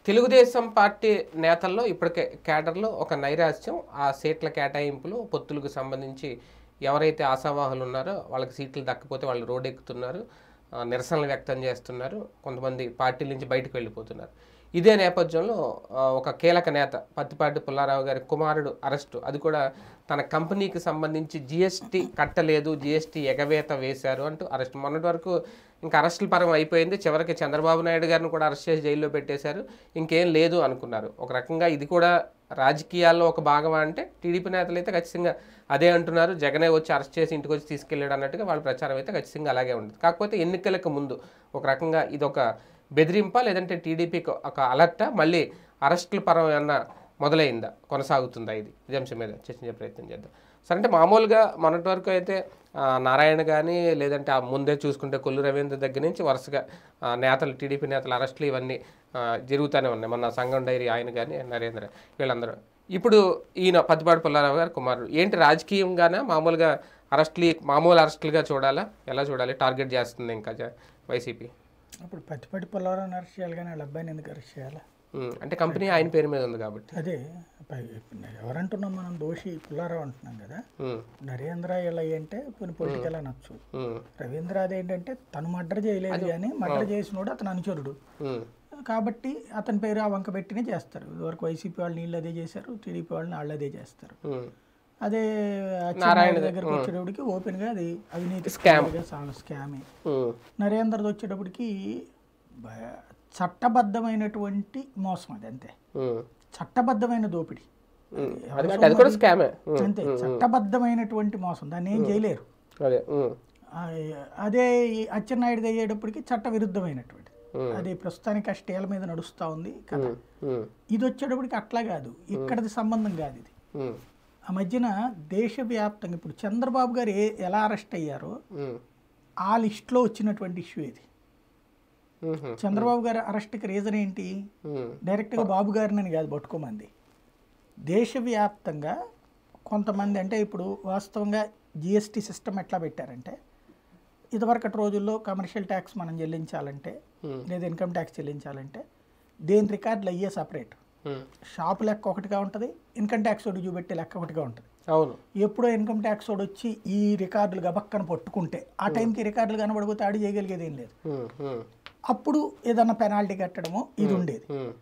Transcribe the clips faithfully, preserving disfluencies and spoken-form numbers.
Telugu Desam party నేతల్లో ఇప్పటికే కేడర్లో ఒక నైరాశ్యం, ఆ సీట్ల కేటాయింపులు పొత్తులకు సంబంధించి ఎవరైతే ఆశావాహులు ఉన్నారో వాళ్ళకి సీట్లు దక్కపోతే వాళ్ళు రోడ్ ఎక్కుతున్నారు, నిరసనలు వ్యక్తం చేస్తున్నారు, కొంతమంది పార్టీల నుంచి బయటకు వెళ్ళిపోతున్నారు. ఇదే నేపథ్యంలో ఒక కీలక నేత పత్తిపాటి పుల్లారావు గారి కుమారుడు అరెస్టు, అది కూడా తన కంపెనీకి సంబంధించి జిఎస్టీ కట్టలేదు, జిఎస్టీ ఎగవేత వేశారు అంటూ అరెస్ట్. మొన్నటి వరకు ఇంకా అరెస్టుల పరం అయిపోయింది. చివరికి చంద్రబాబు నాయుడు గారిని కూడా అరెస్ట్ చేసి జైల్లో పెట్టేశారు. ఇంకేం లేదు అనుకున్నారు. ఒక రకంగా ఇది కూడా రాజకీయాల్లో ఒక భాగం అంటే టీడీపీ నేతలు అయితే ఖచ్చితంగా అదే అంటున్నారు. జగనే వచ్చి అరెస్ట్ చేసి ఇంటికి వచ్చి తీసుకెళ్ళాడు అన్నట్టుగా వాళ్ళ ప్రచారం అయితే ఖచ్చితంగా అలాగే ఉంటుంది. కాకపోతే ఎన్నికలకు ముందు ఒక రకంగా ఇదొక బెదిరింపా, లేదంటే టీడీపీకి ఒక అలర్టా, మళ్ళీ అరెస్టుల పరం ఏమన్నా మొదలైందా, కొనసాగుతుందా? ఇది ఇదే అంశం మీద చర్చించే ప్రయత్నం చేద్దాం. సరే, అంటే మామూలుగా మొన్నటి వరకు అయితే నారాయణ కానీ, లేదంటే ఆ ముందే చూసుకుంటే కొల్లు రవీంద్ర దగ్గర నుంచి వరుసగా నేతలు, టీడీపీ నేతల అరెస్టులు ఇవన్నీ జరుగుతూనే ఉన్నాయి. మొన్న సంగం డైరీ ఆయన కానీ, నరేంద్ర, వీళ్ళందరూ. ఇప్పుడు ఈయన పత్తిపాటి పుల్లారావు గారు కుమారుడు, ఏంటి రాజకీయంగానే మామూలుగా అరెస్టులు మామూలు అరెస్టులుగా చూడాలా, ఎలా చూడాలి? టార్గెట్ చేస్తుంది ఇంకా వైసీపీ. అప్పుడు పత్తిపాటి పుల్లారావుని అరెస్ట్ చేయాలి కానీ వాళ్ళ అబ్బాయిని ఎందుకు అరెస్ట్ చేయాలా? అంటే కంపెనీ ఆయన పేరు మీద ఉంది కాబట్టి. అదే ఎవరంటున్నాం మనం, దోషి పుల్లారావు అంటున్నాం కదా. నరేంద్ర ఇలా అంటే కొన్ని పొలిటికల్ అనొచ్చు. రవీంద్ర అదేంటంటే తను మర్డర్ చేయలేదు కానీ మర్డర్ చేసినోడు అతను అనుచరుడు కాబట్టి అతని పేరు ఆ వంక పెట్టినే చేస్తారు. ఇదివరకు వైసీపీ వాళ్ళు నీళ్ళు అదే చేశారు, టీడీపీ వాళ్ళని వాళ్ళు అదే చేస్తారు. అదే నారాయణ దగ్గరకు వచ్చేటప్పటికి ఓపెన్ గా అది అవినీతి స్కామే. నరేంద్రది వచ్చేటప్పటికి చట్టబద్ధమైనటువంటి మోసం, అది అంతే, చట్టబద్ధమైన దోపిడీ అంతే, చట్టబద్ధమైనటువంటి మోసం, దాన్ని ఏం చేయలేరు. అదే అచ్చెన్నాయుడు అయ్యేటప్పటికి చట్ట విరుద్ధమైనటువంటి, అది ప్రస్తుతానికి ఆ స్టేల మీద నడుస్తూ ఉంది కదా. ఇది వచ్చేటప్పటికి అట్లా కాదు, ఇక్కడది సంబంధం కాదు. ఇది ఆ మధ్యన దేశవ్యాప్తంగా ఇప్పుడు చంద్రబాబు గారు ఏ ఎలా అరెస్ట్ అయ్యారో ఆ లిస్ట్లో వచ్చినటువంటి ఇష్యూ ఇది. చంద్రబాబు గారు అరెస్ట్కి రీజన్ ఏంటి? డైరెక్ట్గా బాబు గారిని కాదు పట్టుకోమంది, దేశవ్యాప్తంగా కొంతమంది. అంటే ఇప్పుడు వాస్తవంగా జిఎస్టీ సిస్టమ్ ఎట్లా పెట్టారంటే, ఇదివరకటి రోజుల్లో కమర్షియల్ ట్యాక్స్ మనం చెల్లించాలంటే, లేదా ఇన్కమ్ ట్యాక్స్ చెల్లించాలంటే దేని రికార్డులు అయ్యే సపరేట్, షాపు లెక్క ఒకటిగా ఉంటుంది, ఇన్కమ్ ట్యాక్స్ వాడు చూపెట్టే లెక్క ఒకటిగా ఉంటుంది. అవును, ఎప్పుడో ఇన్కమ్ ట్యాక్స్ వాడు వచ్చి ఈ రికార్డులు గబక్కన పట్టుకుంటే ఆ టైంకి రికార్డులు కనబడిపోతే ఆడి చేయగలిగేది ఏం లేదు. అప్పుడు ఏదన్నా పెనాల్టీ కట్టడమో ఇది ఉండేది.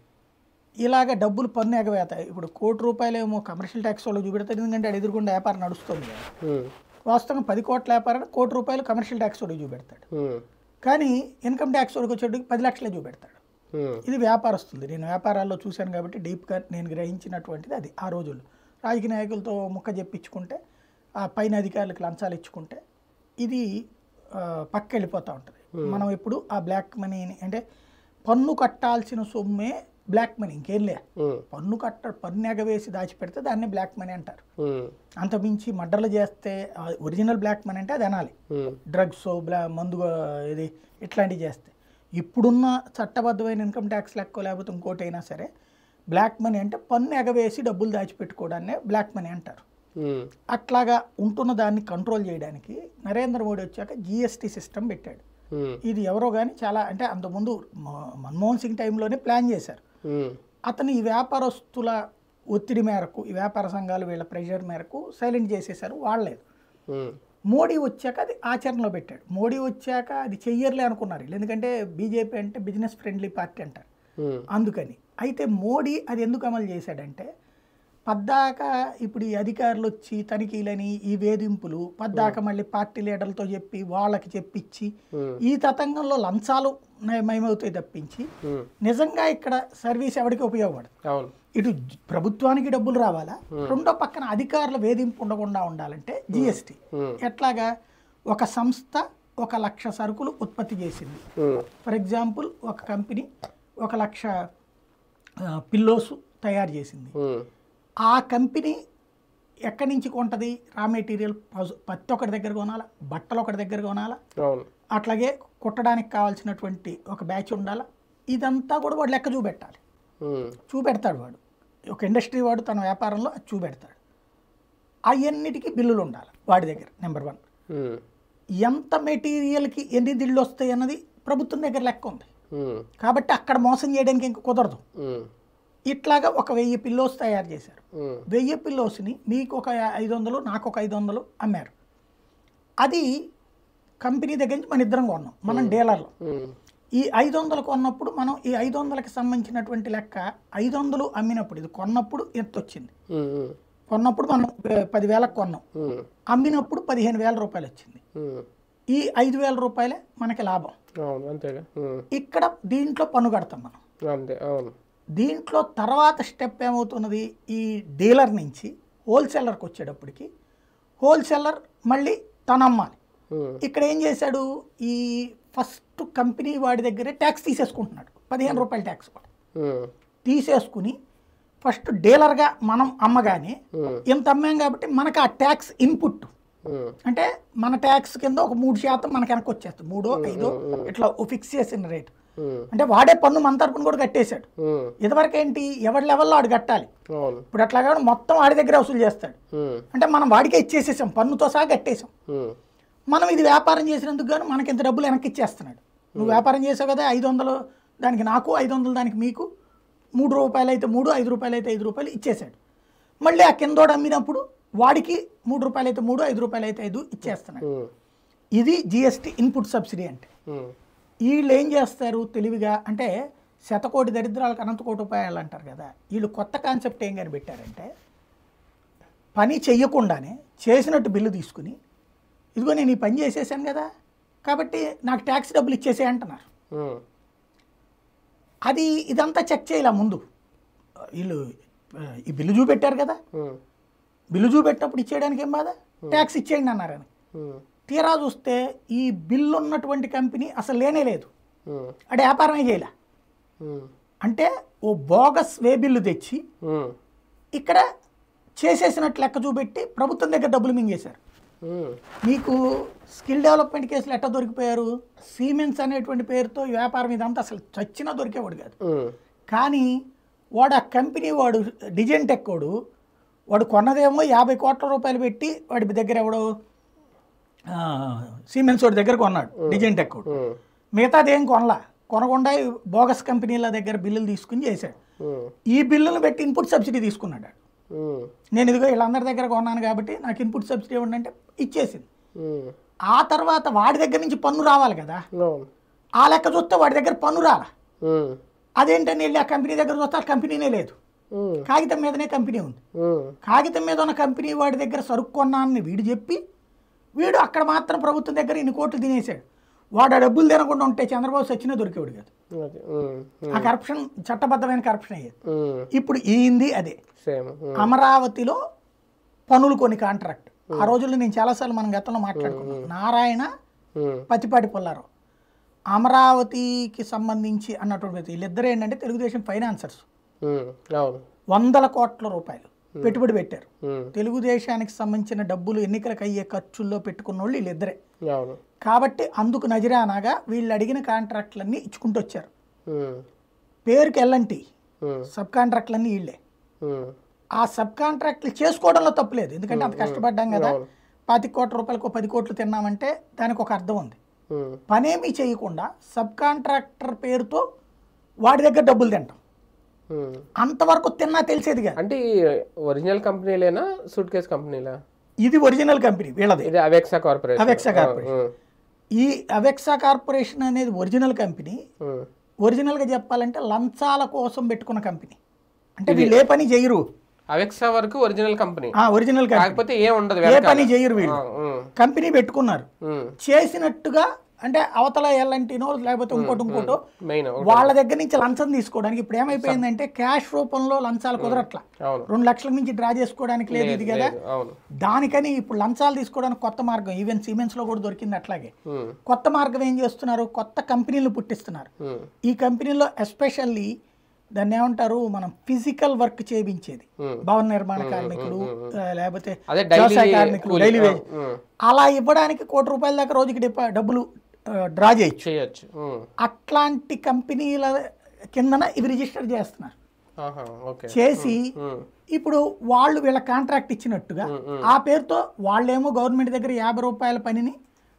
ఇలాగ డబ్బులు పన్ను ఎగవేత, ఇప్పుడు కోటి రూపాయలు ఏమో కమర్షియల్ ట్యాక్స్ వాళ్ళు చూపెడతారు, ఎందుకంటే అది ఎదురుకుండా వ్యాపారం నడుస్తుంది కదా. వాస్తవంగా పది కోట్ల వ్యాపారాన్ని కోటి రూపాయలు కమర్షియల్ ట్యాక్స్ వాడికి చూపెడతాడు, కానీ ఇన్కమ్ ట్యాక్స్ వాడికి వచ్చేటికి పది లక్షలే చూపెడతాడు. ఇది వ్యాపారస్తుంది. నేను వ్యాపారాల్లో చూశాను కాబట్టి డీప్గా నేను గ్రహించినటువంటిది అది. ఆ రోజుల్లో రాజకీయ నాయకులతో ముక్క చెప్పించుకుంటే, ఆ పైన అధికారులకు లంచాలు ఇచ్చుకుంటే ఇది పక్క వెళ్ళిపోతూ ఉంటుంది. మనం ఎప్పుడు ఆ బ్లాక్ మనీని, అంటే పన్ను కట్టాల్సిన సొమ్మే బ్లాక్ మనీ, ఇంకేం లే. పన్ను కట్ట పన్ను ఎగవేసి దాచిపెడితే దాన్ని బ్లాక్ మనీ అంటారు. అంతమించి మర్డర్లు చేస్తే ఒరిజినల్ బ్లాక్ మనీ అంటే అది అనాలి. డ్రగ్స్, బ్లా మందు ఇది ఇట్లాంటివి చేస్తే, ఇప్పుడున్న చట్టబద్ధమైన ఇన్కమ్ ట్యాక్స్ లెక్క లేకపోతే ఇంకోటి అయినా సరే బ్లాక్ మనీ అంటే పన్ను ఎగవేసి డబ్బులు దాచిపెట్టుకోవడాన్నే బ్లాక్ మనీ అంటారు. అట్లాగా ఉంటున్న దాన్ని కంట్రోల్ చేయడానికి నరేంద్ర మోడీ వచ్చాక జిఎస్టీ సిస్టమ్ పెట్టాడు. ఇది ఎవరో కానీ చాలా, అంటే అంతకుముందు మన్మోహన్ సింగ్ టైంలోనే ప్లాన్ చేశారు. అతను ఈ వ్యాపారస్తుల ఒత్తిడి మేరకు, ఈ వ్యాపార సంఘాలు వీళ్ళ ప్రెషర్ మేరకు సైలెంట్ చేసేసారు, వాడలేదు. మోడీ వచ్చాక అది ఆచరణలో పెట్టాడు. మోడీ వచ్చాక అది చెయ్యర్లే అనుకున్నారు, ఎందుకంటే బీజేపీ అంటే బిజినెస్ ఫ్రెండ్లీ పార్టీ అంటారు, అందుకని. అయితే మోడీ అది ఎందుకు అమలు చేశాడంటే, పద్దాక ఇప్పుడు ఈ అధికారులు వచ్చి తనిఖీలని ఈ వేధింపులు పద్దాక మళ్ళీ పార్టీ లీడర్లతో చెప్పి వాళ్ళకి చెప్పించి ఈ తతంగంలో లంచాలు మయమవుతాయి తప్పించి నిజంగా ఇక్కడ సర్వీస్ ఎవరికి ఉపయోగపడదు. ఇటు ప్రభుత్వానికి డబ్బులు రావాలా, రెండో పక్కన అధికారుల వేధింపు ఉండకుండా ఉండాలంటే జిఎస్టీ. ఎట్లాగా, ఒక సంస్థ ఒక లక్ష సరుకులు ఉత్పత్తి చేసింది, ఫర్ ఎగ్జాంపుల్ ఒక కంపెనీ ఒక లక్ష పిల్లోస్ తయారు చేసింది. ఆ కంపెనీ ఎక్కడి నుంచి కొంటది? రా మెటీరియల్ పత్తి ఒకటి దగ్గర కొనాలా, బట్టలు ఒకటి దగ్గర కొనాలా, అట్లాగే కుట్టడానికి కావాల్సినటువంటి ఒక బ్యాచ్ ఉండాలా. ఇదంతా కూడా వాడు లెక్క చూపెట్టాలి. చూపెడతాడు వాడు, ఒక ఇండస్ట్రీ వాడు తన వ్యాపారంలో అది చూపెడతాడు. అవన్నిటికీ బిల్లులు ఉండాలి వాడి దగ్గర. నెంబర్ వన్, ఎంత మెటీరియల్కి ఎన్ని దిళ్ళు వస్తాయి అన్నది ప్రభుత్వం దగ్గర లెక్క ఉంది. ఉమ్, కాబట్టి అక్కడ మోసం చేయడానికి ఇంక కుదరదు. ఉమ్, ఇట్లాగా ఒక వెయ్యి పిల్లోస్ తయారు చేశారు. ఉమ్, వెయ్యి పిల్లోస్ని మీకు ఒక ఐదు వందలు నాకు ఒక ఐదు వందలు అమ్మారు. అది కంపెనీ దగ్గర నుంచి మన ఇద్దరం కొన్నాం, మనం డీలర్లు. ఉమ్, ఈ ఐదు వందలు కొన్నప్పుడు మనం ఈ ఐదు వందలకి సంబంధించినటువంటి లెక్క ఐదు వందలు అమ్మినప్పుడు ఇది కొన్నప్పుడు ఎంత వచ్చింది, ఉమ్, ఉమ్, కొన్నప్పుడు మనం పదివేలకు కొన్నాం, ఉమ్, అమ్మినప్పుడు పదిహేను వేల రూపాయలు వచ్చింది. ఉమ్, ఈ ఐదు వేల రూపాయలే మనకి లాభం. అవును అంతేగా. ఉమ్, ఇక్కడ దీంట్లో పన్ను కడతాం మనం. అంతే అవును. దీంట్లో తర్వాత స్టెప్ ఏమవుతున్నది, ఈ డీలర్ నుంచి హోల్సేలర్కి వచ్చేటప్పటికి హోల్సేలర్ మళ్ళీ తను అమ్మాలి. ఉమ్, ఇక్కడ ఏం చేశాడు, ఈ ఫస్ట్ కంపెనీ వాడి దగ్గరే ట్యాక్స్ తీసేసుకుంటున్నాడు, పదిహేను రూపాయల ట్యాక్స్ వాడు ఉమ్, తీసేసుకుని ఫస్ట్ డీలర్గా మనం అమ్మగానే ఉమ్, ఇంత అమ్మాం కాబట్టి మనకు ఆ ట్యాక్స్ ఇన్పుట్ ఉమ్, అంటే మన ట్యాక్స్ కింద ఒక మూడు శాతం మనకి వెనక్కి వచ్చేస్తుంది, మూడో ఐదో ఇట్లా ఫిక్స్ చేసిన రేటు. ఉమ్, అంటే వాడే పన్ను మన తరపున కూడా కట్టేశాడు. ఉమ్, ఇదివరకు ఏంటి ఎవరి లెవెల్లో వాడు కట్టాలి, అవును. ఇప్పుడు అట్లా కాదు మొత్తం వాడి దగ్గర వసూలు చేస్తాడు. ఉమ్, అంటే మనం వాడికే ఇచ్చేసేసాం, పన్నుతో సహా కట్టేసాం. ఉమ్, మనం ఇది వ్యాపారం చేసినందుకు గాను మనకి ఇంత డబ్బులు వెనక్కి ఇచ్చేస్తున్నాడు. నువ్వు వ్యాపారం చేసావు కదా, ఐదు వందలు దానికి నాకు, ఐదు వందలు దానికి మీకు, మూడు రూపాయలు అయితే మూడు, ఐదు రూపాయలు అయితే ఐదు రూపాయలు ఇచ్చేసాడు. మళ్ళీ ఆ కిందోడు అమ్మినప్పుడు వాడికి మూడు రూపాయలు అయితే మూడు, ఐదు రూపాయలు అయితే ఐదు ఇచ్చేస్తున్నాడు. ఉమ్, ఇది జిఎస్టీ ఇన్పుట్ సబ్సిడీ అంటే. ఉమ్, వీళ్ళు ఏం చేస్తారు తెలివిగా అంటే శతకోటి దరిద్రాలకు అనంతకోటి ఉపాయాలు అంటారు కదా, వీళ్ళు కొత్త కాన్సెప్ట్ ఏం కనిపెట్టారంటే పని చెయ్యకుండానే చేసినట్టు బిల్లు తీసుకుని ఇదిగో నేను ఈ పని చేసేసాను కదా కాబట్టి నాకు ట్యాక్స్ డబ్బులు ఇచ్చేసే అంటున్నారు. ఉమ్, అది ఇదంతా చెక్ చేయాల ముందు వీళ్ళు ఈ బిల్లు చూపెట్టారు కదా, ఉమ్, బిల్లు చూపెట్టినప్పుడు ఇచ్చేయడానికి ఏం బాధ, ట్యాక్స్ ఇచ్చేయండి అన్నారని. ఉమ్, తీరా చూస్తే ఈ బిల్లు ఉన్నటువంటి కంపెనీ అసలు లేనే లేదు, ఉమ్, అంటే వ్యాపారమే చేయలే. ఉమ్, అంటే ఓ బోగస్ వే బిల్లు తెచ్చి ఉమ్, ఇక్కడ చేసేసినట్టు లెక్క చూపెట్టి ప్రభుత్వం దగ్గర డబ్బులు మింగేశారు. ఉమ్, మీకు స్కిల్ డెవలప్మెంట్ కేసులు ఎట్లా దొరికిపోయారు, సీమెన్స్ అనేటువంటి పేరుతో ఈ వ్యాపారం ఇదంతా అసలు చచ్చినా దొరికేవాడు కాదు. ఉమ్, కానీ వాడు ఆ కంపెనీ వాడు డిజైన్ టెక్ వాడు వాడు కొన్నదేమో యాభై కోట్ల రూపాయలు పెట్టి వాడి దగ్గర ఎవడో సీమెన్స్ వాడి దగ్గర కొన్నాడు డిజైన్ టెక్ వాడు, ఉమ్, మిగతాది ఏం కొనలా, కొనకుండా ఈ బోగస్ కంపెనీల దగ్గర బిల్లులు తీసుకుని చేశాడు. ఉమ్, ఈ బిల్లులు పెట్టి ఇన్పుట్ సబ్సిడీ తీసుకున్నాడు. ఉమ్, నేను ఇదిగో వీళ్ళందరి దగ్గర కొన్నాను కాబట్టి నాకు ఇన్పుట్ సబ్సిడీ ఇవ్వండి అంటే ఇచ్చేసింది. ఉమ్, ఆ తర్వాత వాడి దగ్గర నుంచి పన్ను రావాలి కదా, అవును. ఆ లెక్క చూస్తే వాడి దగ్గర పన్ను రాలా. ఉమ్, అదేంటని వెళ్ళి ఆ కంపెనీ దగ్గర చూస్తే ఆ కంపెనీనే లేదు, ఉమ్, కాగితం మీదనే కంపెనీ ఉంది. ఉమ్, కాగితం మీద ఉన్న కంపెనీ వాడి దగ్గర సరుకు కొన్నానని వీడు చెప్పి వీడు అక్కడ మాత్రం ప్రభుత్వం దగ్గర ఇన్ని కోట్లు తినేసాడు. వాడు ఆ డబ్బులు తినకుండా ఉంటే చంద్రబాబు సచ్చినా దొరికేవాడు కాదు. అది, ఉమ్, ఉమ్, ఆ కరప్షన్ చట్టబద్ధమైన కరప్షన్ అయ్యేది. ఉమ్, ఇప్పుడు ఈంది అదే సేమ్. ఉమ్, అమరావతిలో పనులు కొన్ని కాంట్రాక్ట్. ఆ రోజుల్లో నేను చాలాసార్లు మనం గతంలో మాట్లాడుకున్నాం. నారాయణ ఉమ్, పతిపాటి పుల్లారావు అమరావతికి సంబంధించి అన్నటువంటి వీళ్ళిద్దరు ఏంటంటే తెలుగుదేశం ఫైనాన్సర్స్ ఉమ్, అవును. వందల కోట్ల రూపాయలు పెట్టుబడి పెట్టారు. ఉమ్, తెలుగుదేశానికి సంబంధించిన డబ్బులు ఎన్నికలకు అయ్యే ఖర్చుల్లో పెట్టుకున్న వాళ్ళు వీళ్ళిద్దరే. అవును. కాబట్టి అందుకు నజరానాగా వీళ్ళు అడిగిన కాంట్రాక్ట్లన్నీ ఇచ్చుకుంటూ వచ్చారు. ఉమ్, పేరుకి ఎల్లంటి ఉమ్, సబ్ కాంట్రాక్ట్లన్నీ వీళ్ళే. ఉమ్, ఆ సబ్ కాంట్రాక్ట్లు చేసుకోవడంలో తప్పులేదు, ఎందుకంటే అంత కష్టపడ్డాం కదా. అవును. పాతిక కోట్ల రూపాయలకు పది కోట్లు తిన్నామంటే దానికి ఒక అర్థం ఉంది. ఉమ్, పనేమీ చేయకుండా సబ్ కాంట్రాక్టర్ పేరుతో వాడి దగ్గర డబ్బులు తింటాం, ఉమ్. అంతవరకు తిన్నా తెలిసేది కాదు. అంటే ఈ ఒరిజినల్ కంపెనీలేనా సూట్ కేస్ కంపెనీలా? ఇది ఒరిజినల్ కంపెనీ వీళ్ళది, ఇది అవెక్సా కార్పొరేషన్. అవెక్సా కార్పొరేషన్. ఈ అవెక్సా కార్పొరేషన్ అనేది ఒరిజినల్ కంపెనీ. ఉమ్, ఒరిజినల్గా చెప్పాలంటే లంచాల కోసం పెట్టుకున్న కంపెనీ. అంటే వీళ్ళు ఏ పని చేయరు, అవెక్సా వరకు ఒరిజినల్ కంపెనీ, ఆ ఒరిజినల్ కంపెనీ కాకపోతే ఏం ఉండదు, ఏ పని చేయరు వీళ్ళు. ఉమ్, కంపెనీ పెట్టుకున్నారు, ఉమ్, చేసినట్టుగా అంటే అవతల ఎల్లంటినో లేకపోతే ఇంకోటి ఇంకోటో మెయిన్ వాళ్ళ దగ్గర నుంచి లంచం తీసుకోవడానికి. ఇప్పుడు ఏమైపోయిందంటే క్యాష్ రూపంలో లంచాలు కుదరట్లా, అవును. రెండు లక్షల నుంచి డ్రా చేసుకోవడానికి లేదు ఇది కదా. లేదు, అవును. దానికని ఇప్పుడు లంచాలు తీసుకోవడానికి కొత్త మార్గం, ఈవెన్ సిమెంట్స్ లో కూడా దొరికింది అట్లాగే. ఉమ్, కొత్త మార్గం ఏం చేస్తున్నారు, కొత్త కంపెనీలు పుట్టిస్తున్నారు. ఉమ్, ఈ కంపెనీలో ఎస్పెషల్లీ దాన్ని ఏమంటారు, మనం ఫిజికల్ వర్క్ చేయించేది, ఉమ్, భవన నిర్మాణ కార్మికులు ఆ, లేకపోతే అదే వ్యవసాయ డైలీ కార్మికులు, కూలీ. డైలీ వేజ్, ఉమ్, అలా ఇవ్వడానికి కోటి రూపాయల దాకా రోజుకి డిపా- డబ్బులు డ్రా చేయొచ్చు. చేయొచ్చు. ఉమ్, అట్లాంటి కంపెనీల కిందన ఇవి రిజిస్టర్ చేస్తున్నారు. ఆహా, ఓకే. చేసి ఉమ్, ఇప్పుడు వాళ్ళు వీళ్ళ కాంట్రాక్ట్ ఇచ్చినట్టుగా ఉమ్, ఉమ్, ఆ పేరుతో వాళ్ళేమో గవర్నమెంట్ దగ్గర యాభై రూపాయల పనిని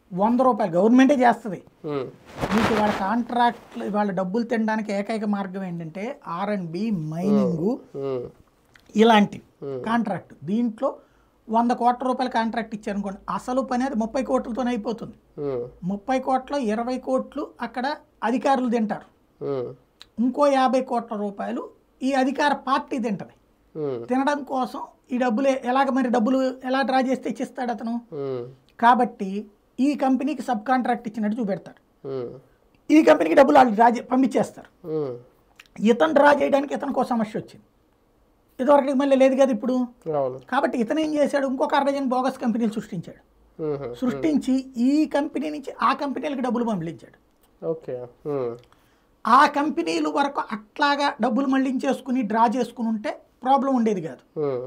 వంద రూపాయలు గవర్నమెంటే చేస్తుంది. ఉమ్, మీకు వాళ్ళ కాంట్రాక్ట్లు వాళ్ళ డబ్బులు తినడానికి ఏకైక మార్గం ఏంటంటే R and B, mining, um, ఇలాంటివి కాంట్రాక్ట్. దీంట్లో వంద కోట్ల రూపాయల కాంట్రాక్ట్ ఇచ్చారనుకోండి, అసలు పని అది ముప్పై కోట్లతోనే అయిపోతుంది. ఉమ్, ముప్పై కోట్ల ఇరవై కోట్లు అక్కడ అధికారులు తింటారు, ఉమ్, ఇంకో యాభై కోట్ల రూపాయలు ఈ అధికార పార్టీ తింటది. ఉమ్, తినడం కోసం ఈ డబ్బులు ఎలాగ మరి డబ్బులు ఎలా డ్రా చేస్తే ఇచ్చిస్తాడు అతను. ఉమ్, కాబట్టి ఈ కంపెనీకి సబ్ కాంట్రాక్ట్ ఇచ్చినట్టు చూపెడతారు, ఉమ్, ఈ కంపెనీకి డబ్బులు వాళ్ళు డ్రా చే పంపించేస్తారు. ఉమ్, ఇతను డ్రా చేయడానికి ఇతనికి ఒక సమస్య వచ్చింది, ఇదివరకు మళ్ళీ లేదు కదా ఇప్పుడు. అవును. కాబట్టి ఇతను ఏం చేశాడు, ఇంకొక అర్ధజన్ బోగస్ కంపెనీలు సృష్టించాడు. ఉమ్, సృష్టించి ఈ కంపెనీ నుంచి ఆ కంపెనీలకు డబ్బులు పంపించాడు. ఓకే. ఉమ్, ఆ కంపెనీలు వరకు అట్లాగా డబ్బులు మళ్ళించేసుకుని డ్రా చేసుకుని ఉంటే ప్రాబ్లం ఉండేది కాదు. ఉమ్,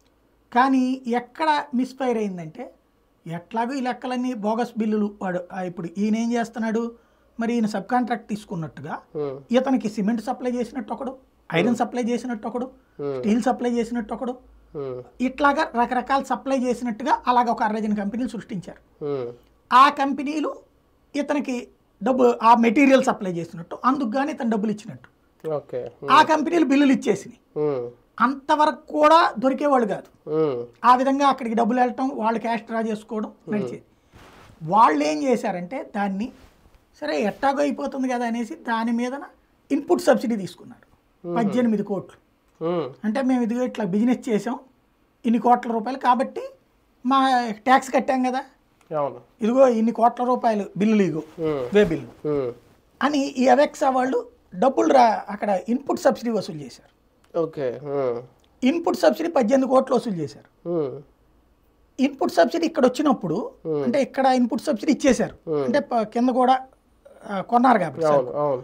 కానీ ఎక్కడ మిస్ఫైర్ అయిందంటే, ఎట్లాగో ఈ లెక్కలన్నీ బోగస్ బిల్లులు వాడు ఆ ఇప్పుడు ఈయన ఏం చేస్తున్నాడు, మరి ఈయన సబ్ కాంట్రాక్ట్ తీసుకున్నట్టుగా ఉమ్, ఇతనికి సిమెంట్ సప్లై చేసినట్టు ఒకడు, ఐరన్ సప్లై చేసినట్టు ఒకడు, స్టీల్ సప్లై చేసినట్టు ఒకడు, ఉమ్, ఇట్లాగా రకరకాల సప్లై చేసినట్టుగా అలాగ ఒక అరడజన్ కంపెనీలు సృష్టించారు. ఉమ్, ఆ కంపెనీలు ఇతనికి డబ్బు ఆ మెటీరియల్ సప్లై చేసినట్టు, అందుకు కానీ ఇతను డబ్బులు ఇచ్చినట్టు. ఓకే. ఆ కంపెనీలు బిల్లులు ఇచ్చేసినాయి. ఉమ్, అంతవరకు కూడా దొరికేవాళ్ళు కాదు. ఉమ్, ఆ విధంగా అక్కడికి డబ్బులు వెళ్ళటం, వాళ్ళు క్యాష్ డ్రా చేసుకోవడం నడిచేది. వాళ్ళు ఏం చేశారంటే దాన్ని సరే ఎట్టాగో అయిపోతుంది కదా అనేసి దాని మీద ఇన్పుట్ సబ్సిడీ తీసుకున్నారు, పద్దెనిమిది కోట్లు. ఉమ్, అంటే మేము ఇదిగో ఇట్లా బిజినెస్ చేసాం ఇన్ని కోట్ల రూపాయలు, కాబట్టి మా ట్యాక్స్ కట్టాం కదా, అవును. ఇదిగో ఇన్ని కోట్ల రూపాయలు బిల్లులు, ఇగో ఉమ్, వే బిల్లు ఉమ్, అని ఈ అవెక్సా వాళ్ళు డబ్బులు రా అక్కడ ఇన్పుట్ సబ్సిడీ వసూలు చేశారు. ఓకే. ఉమ్, ఇన్పుట్ సబ్సిడీ పద్దెనిమిది కోట్లు వసూలు చేశారు. ఉమ్, ఇన్పుట్ సబ్సిడీ ఇక్కడ వచ్చినప్పుడు అంటే ఇక్కడ ఇన్పుట్ సబ్సిడీ ఇచ్చేశారు, అంటే ప- కింద కూడా ఆ, కొన్నారు కాబట్టి అవును. అవును.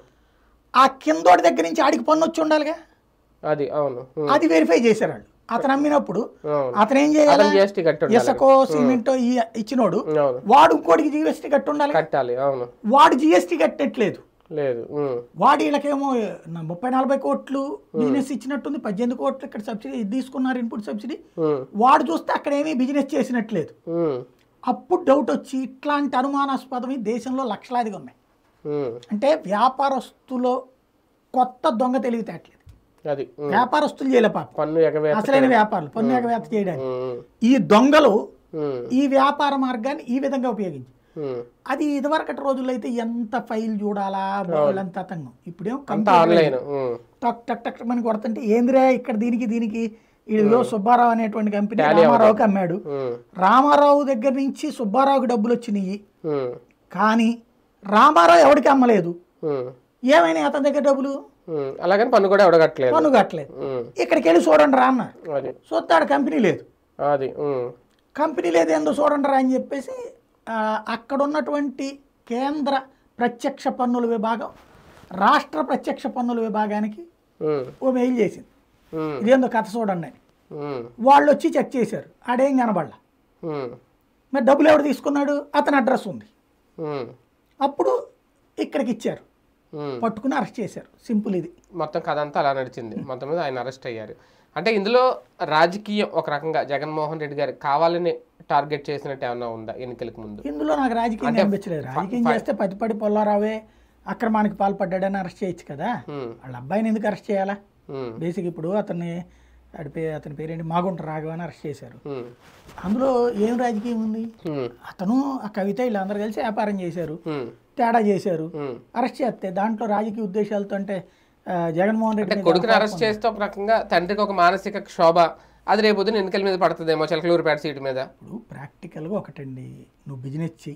ఆ కిందోడి దగ్గర నుంచి ఆడికి పన్ను వచ్చి ఉండాలిగా, అది అవును. ఉమ్, అది వెరిఫై చేశారు వాళ్ళు. అతను అమ్మినప్పుడు అవును. అతను ఏం చేయాలి, అతను జిఎస్టీ కట్టి ఉండాలి. ఇసుకో సిమెంటో ఈ ఇచ్చినోడు అవును, వాడు ఇంకోటికి జిఎస్టీ కట్టి ఉండాలి. కట్టాలి. అవును. వాడు జిఎస్టీ కట్టట్లేదు, లేదు. ఉమ్, వాడు వీళ్ళకేమో నా ముప్పై నలభై కోట్లు బిజినెస్ ఇచ్చినట్టుంది, పద్దెనిమిది కోట్లు ఇక్కడ సబ్సిడీ ఇది తీసుకున్నారు ఇన్పుట్ సబ్సిడీ. ఉమ్, వాడు చూస్తే అక్కడ ఏమీ బిజినెస్ చేసినట్లేదు. ఉమ్, అప్పుడు డౌట్ వచ్చి ఇట్లాంటి అనుమానాస్పదం ఈ దేశంలో లక్షలాదిగా ఉన్నాయి. ఉమ్, అంటే వ్యాపారస్తులో కొత్త దొంగ తెలివితేటలేదు, అది. ఉమ్, వ్యాపారస్తులు చేయలే పాప, పన్ను ఎగవేత. అసలైన వ్యాపారులు పన్ను ఎగవేత చేయడానికి. ఉమ్, ఈ దొంగలు ఉమ్, ఈ వ్యాపార మార్గాన్ని ఈ విధంగా ఉపయోగించి ఉమ్, అది ఇదివరకటి రోజుల్లో అయితే ఎంత ఫైల్ చూడాలా వాళ్ళంత అతంగం. ఇప్పుడేమో అంతా ఆన్లైన్. ఉమ్, టక్ టక్ టక్ అని కొడుతుంటే ఏందిరా ఇక్కడ దీనికి దీనికి ఇదిలో సుబ్బారావు అనేటువంటి కంపెనీ రామారావుకి అమ్మాడు. ఉమ్, రామారావు దగ్గర నుంచి సుబ్బారావుకి డబ్బులు వచ్చినాయి, ఉమ్, కానీ రామారావు ఎవరికి అమ్మలేదు. ఉమ్, ఏమైనా అతని దగ్గర డబ్బులు ఉమ్, అలాగని పన్ను కూడా ఎవడగట్లేదు. పన్ను కట్టలేదు. ఉమ్, ఇక్కడికి వెళ్ళి చూడండి రా అన్నారు, అది. చూస్తాడు కంపెనీ లేదు. అది. ఉమ్, కంపెనీ లేదు ఏందో చూడండి రా అని చెప్పేసి ఆ, అక్కడ ఉన్నటువంటి కేంద్ర ప్రత్యక్ష పన్నుల విభాగం రాష్ట్ర ప్రత్యక్ష పన్నుల విభాగానికి ఉమ్, ఓ మెయిల్ చేసింది, ఉమ్, ఇదేందో కథ చూడండి అని. ఉమ్, వాళ్ళు వచ్చి చెక్ చేశారు, ఆడేం కనబడలా. ఉమ్, మరి డబ్బులు ఎవరు తీసుకున్నాడు, అతని అడ్రస్ ఉంది. ఉమ్, అప్పుడు ఇక్కడికి ఇచ్చారు, ఉమ్. పట్టుకుని అరెస్ట్ చేశారు. సింపుల్ ఇది. మొత్తం కథ అంతా అలా నడిచింది. మొత్తం మీద ఆయన అరెస్ట్ అయ్యారు. అంటే ఇందులో రాజకీయం ఒక రకంగా జగన్మోహన్ రెడ్డి గారు కావాలని టార్గెట్ చేసినట్టు ఏమన్నా ఉందా ఎన్నికలకు ముందు? ఇందులో నాకు రాజకీయం అనిపించలేదు. రాజకీయం చేస్తే పతిపడి పొల్లారావే అక్రమానికి పాల్పడ్డాడని అరెస్ట్ చేయొచ్చు కదా, ఉమ్, వాళ్ళ అబ్బాయిని ఎందుకు అరెస్ట్ చేయాలా? ఉమ్, బేసిక్ ఇప్పుడు అతన్ని అడి పే అతని పేరేంటి మాగుంట రాఘవ అని అరెస్ట్ చేశారు. ఉమ్, అందులో ఏం రాజకీయం ఉంది? ఉమ్, అతను ఆ కవిత వీళ్ళందరూ కలిసి వ్యాపారం చేశారు, ఉమ్, తేడా చేశారు, ఉమ్. అరెస్ట్ చేస్తే దాంట్లో రాజకీయ ఉద్దేశాలతో అంటే ఆ, జగన్మోహన్ రెడ్డి అంటే మీద కొడుకుని అరెస్ట్ చేస్తే ఒక రకంగా తండ్రికి ఒక మానసిక క్షోభ, అది రేపు పొద్దున్న ఎన్నికల మీద పడుతుందేమో చిలకలూరుపేట సీటు మీద. ఇప్పుడు ప్రాక్టికల్గా ఒకటండి, నువ్వు బిజినెస్ చెయ్యి,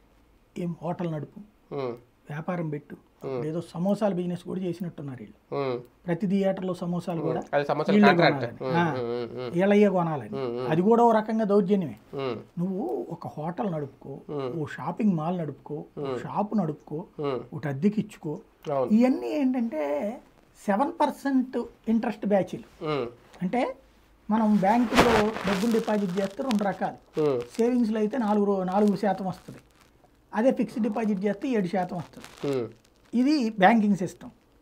ఏం హోటల్ నడుపు, ఉమ్, వ్యాపారం పెట్టు. ఏదో సమోసాల బిజినెస్ కూడా చేసినట్టున్నారు వీళ్ళు. ఉమ్, ప్రతి థియేటర్లో సమోసాలు కూడా అది సమస్యల వీళ్ళే కాంట్రాక్ట్. కొనాలని. ఆ, వీళ్ళయ్యే కొనాలని, అది కూడా ఓ రకంగా దౌర్జన్యమే. ఉమ్, నువ్వు ఒక హోటల్ నడుపుకో, ఓ షాపింగ్ మాల్ నడుపుకో, ఓ షాపు నడుపుకో, ఉమ్, ఒకటి అద్దెకి ఇచ్చుకో. అవును. ఇవన్నీ ఏంటంటే సెవెన్ పర్సెంట్ ఇంట్రెస్ట్ బ్యాచీలు. ఉమ్, అంటే మనం బ్యాంకులో డబ్బులు డిపాజిట్ చేస్తే రెండు రకాలు, ఉమ్, సేవింగ్స్లో అయితే నాలుగు రూ- నాలుగు శాతం వస్తుంది, అదే ఫిక్స్డ్ డిపాజిట్ చేస్తే ఏడు శాతం వస్తుంది. ఉమ్, ఇది బ్యాంకింగ్ సిస్టమ్.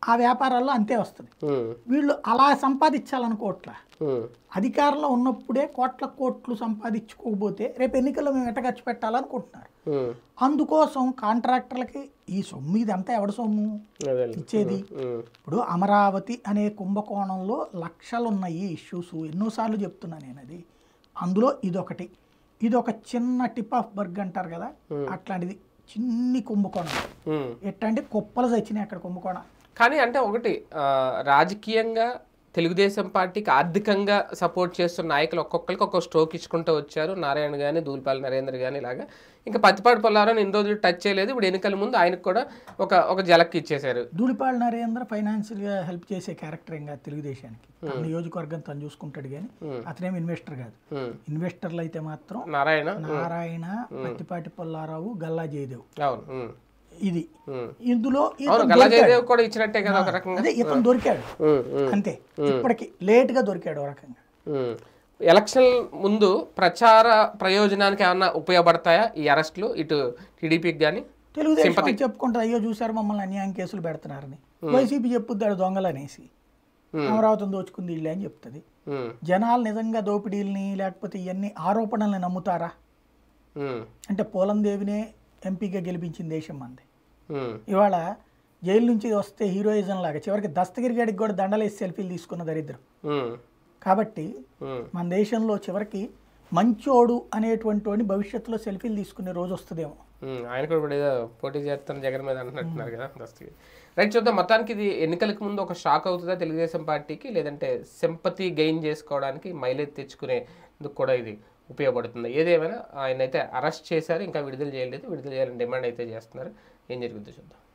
ఆ వ్యాపారాల్లో అంతే వస్తుంది. ఉమ్, వీళ్ళు అలా సంపాదించాలనుకోవట్లా. ఉమ్, అధికారంలో ఉన్నప్పుడే కోట్ల కోట్లు సంపాదించుకోకపోతే రేపు ఎన్నికల్లో మేము ఎట్ట ఖర్చు పెట్టాలనుకుంటున్నారు. ఉమ్, అందుకోసం కాంట్రాక్టర్లకి ఈ సొమ్ము ఇదంతా ఎవడ సొమ్ము అదేలే. ఇచ్చేది? ఉమ్, ఇప్పుడు అమరావతి అనే కుంభకోణంలో లక్షలు ఉన్నాయి ఇష్యూస్, ఎన్నోసార్లు చెప్తున్నా నేను. అది అందులో ఇదొకటి. ఇది ఒక చిన్న టిప్ ఆఫ్ బర్గ్ అంటారు కదా, అట్లాంటిది చిన్ని కుంభకోణం. ఉమ్. ఎట్టంటే కుప్పలు చచ్చినాయి అక్కడ కుంభకోణం. కానీ అంటే ఒకటి ఆ, రాజకీయంగా తెలుగుదేశం పార్టీకి ఆర్థికంగా సపోర్ట్ చేస్తున్న నాయకులు ఒక్కొక్కరికి ఒక్కొక్క స్ట్రోక్ ఇచ్చుకుంటూ వచ్చారు. నారాయణ కానీ, దూలిపాల నరేంద్ర కానీ ఇలాగా. ఇంకా పత్తిపాటి పుల్లారావు ఇన్ని రోజులు టచ్ చేయలేదు. ఇప్పుడు ఎన్నికల ముందు ఆయనకు కూడా ఒక ఒక జలక్ ఇచ్చేశారు. ధూళిపాల నరేంద్ర ఫైనాన్షియల్గా హెల్ప్ చేసే క్యారెక్టర్ ఏం కాదు తెలుగుదేశానికి. తన నియోజకవర్గం తను చూసుకుంటాడు కానీ అతనేమి ఇన్వెస్టర్ కాదు. ఉమ్. ఇన్వెస్టర్లు అయితే మాత్రం నారాయణ, నారాయణ, పత్తిపాటి పుల్లారావు, గల్లా జయదేవ్. అవును. ఉమ్, ఇది ఉమ్. ఇందులో అవును, ఇతను గల్లా దొరికాడు. జయదేవ్ కూడా ఇచ్చినట్టే కదా ఒక రకంగా. అదే ఇతను దొరికాడు ఉమ్, ఉమ్, అంతే. ఇప్పటికి లేట్ గా దొరికాడు ఒక రకంగా. ఉమ్. ఎలక్షన్ ముందు ప్రచార ప్రయోజనానికి ఏమన్నా ఉపయోగపడతాయా ఈ అరెస్టులు ఇటు టీడీపీకి కానీ? తెలుగుదేశం చెప్పుకుంటుంది అయ్యో చూసారు మమ్మల్ని అన్యాయం కేసులు పెడుతున్నారని. వైసీపీ చెప్పుద్దాడు దొంగలు అనేసి, అమరావతిని దోచుకుంది ఇళ్ళే అని చెప్తుంది. జనాలు నిజంగా దోపిడీల్ని లేకపోతే ఇవన్నీ ఆరోపణల్ని నమ్ముతారా? అంటే పోలందేవినే ఎంపీగా గెలిపించిన దేశం మంది. ఇవాళ జైలు నుంచి వస్తే హీరోయిజం లాగా చివరికి దస్తగిరి గడికి కూడా దండలేసి సెల్ఫీలు తీసుకున్న దరిద్రం. కాబట్టి మన దేశంలో చివరికి మంచోడు అనేటువంటి వాడిని భవిష్యత్తులో సెల్ఫీలు తీసుకునే రోజు వస్తుందేమో. ఆయన కూడా ఇప్పుడు ఏదో పోటీ చేస్తాను జగన్ మీద అంటున్నట్టున్నారు కదా దస్తగిరి. రైట్, చూద్దాం. మొత్తానికి ఇది ఎన్నికలకు ముందు ఒక షాక్ అవుతుందా తెలుగుదేశం పార్టీకి, లేదంటే సింపతి గెయిన్ చేసుకోవడానికి మైలేజ్ తెచ్చుకునేందుకు కూడా ఇది ఉపయోగపడుతుంది? ఏదేమైనా ఆయన అయితే అరెస్ట్ చేశారు, ఇంకా విడుదల చేయలేదు. విడుదల చేయాలని డిమాండ్ అయితే చేస్తున్నారు. ఏం జరుగుతుందో చూద్దాం.